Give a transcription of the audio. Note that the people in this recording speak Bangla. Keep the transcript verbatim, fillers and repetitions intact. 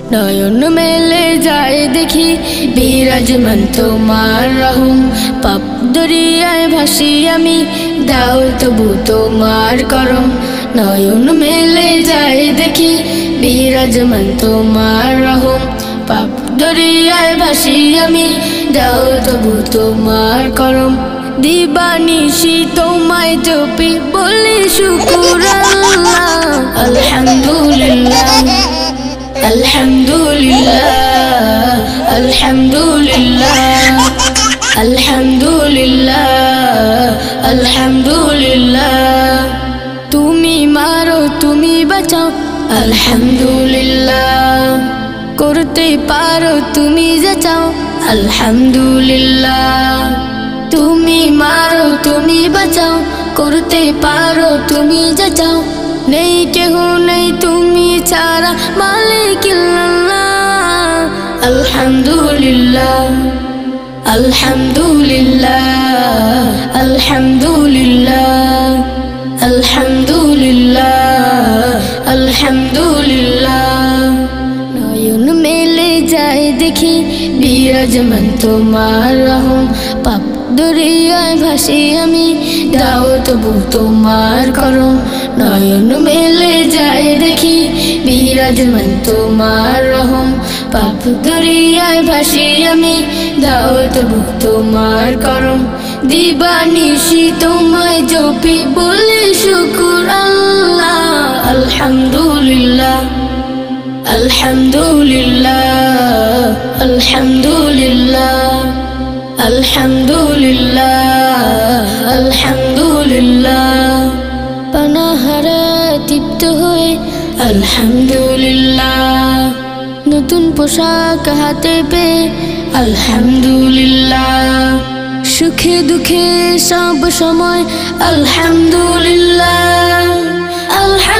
নয়ন মেলে যায় দেখি বিরাজমান তোমার রহম। পাপ দরিয়ায় ভাসি আমি, দাও তবু তোমার করম। নয়ন মেলে যায় দেখি বিরাজমান তোমার রহম। পাপ দরিয়ায় ভাসি আমি, দাও তবু তোমার করম। দিবানিশি তোমায় জপি বলি শুকুর আল্লাহ। আলহামদুলিল্লাহ আলহামদুলিল্লাহ আলহামদুলিল্লাহ আলহামদুলিল্লাহ আলহামদুলিল্লাহ। তুমি মারো তুমি বাঁচাও আলহামদুলিল্লাহ। করতে পারো তুমি যাচাও আলহামদুলিল্লাহ। তুমি মারো তুমি বাঁচাও, করতে পারো তুমি যাচাও। নেই কেহ নেই তুমি ছাড়া মালিকিল্লাহ। আলহামদুলিল্লাহ আলহামদুলিল্লাহ আলহামদুলিল্লাহ আলহামদুলিল্লাহ আলহামদুলিল্লাহ। নয়ন মেলে যায় দেখি বিরাজমান তোমার রহম। পাপ দরিয়ায় ভাসি আমি, দাও তবু তোমার করম। নয়ন মেলে যায় দেখি বিরাজমান তোমার রহম। পাপ দরিয়ায় ভাসি আমি, দাও তবু তোমার করম। দিবানিশি তোমায় জপি বলি শুকুর আল্লাহ। আলহামদুলিল্লাহ আলহামদুলিল্লাহ আলহামদুলিল্লাহ আলহামদুলিল্লাহ আলহামদুলিল্লাহ। পানাহারে তৃপ্ত হয়ে আলহামদুলিল্লাহ। নতুন পোশাক হাতে পেয়ে আলহামদুলিল্লাহ। সুখে দুঃখে সব সময় আলহামদুলিল্লাহ আলহামদুলিল্লাহ।